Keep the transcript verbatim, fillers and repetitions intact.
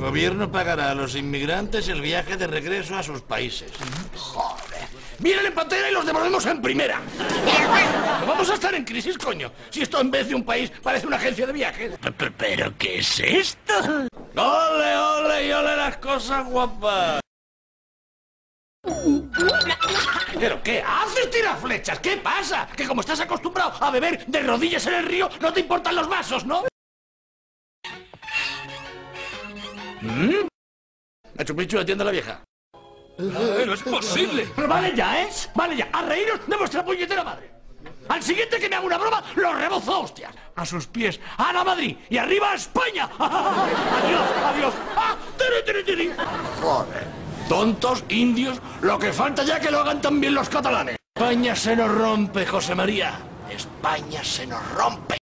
gobierno pagará a los inmigrantes el viaje de regreso a sus países. Joder. Vienen en patera y los devolvemos en primera. Vamos a estar en crisis, coño. Si esto en vez de un país parece una agencia de viajes. ¿Pero qué es esto? ¡Ole, ole y ole las cosas guapas! ¿Pero qué haces, tiraflechas? ¿Qué pasa? Que como estás acostumbrado a beber de rodillas en el río, no te importan los vasos, ¿no? ¿Mm? Machu Picchu, atiende a la vieja. ¡No es posible! Pero vale ya, ¿eh? Vale ya, a reíros de vuestra puñetera madre. Al siguiente que me haga una broma, lo rebozo a hostias. A sus pies, a la Madrid y arriba a España. Adiós, adiós. ¡Ah! ¡Tiri, tiri, tiri! Joder. Tontos, indios, lo que falta ya que lo hagan también los catalanes. España se nos rompe, José María. España se nos rompe.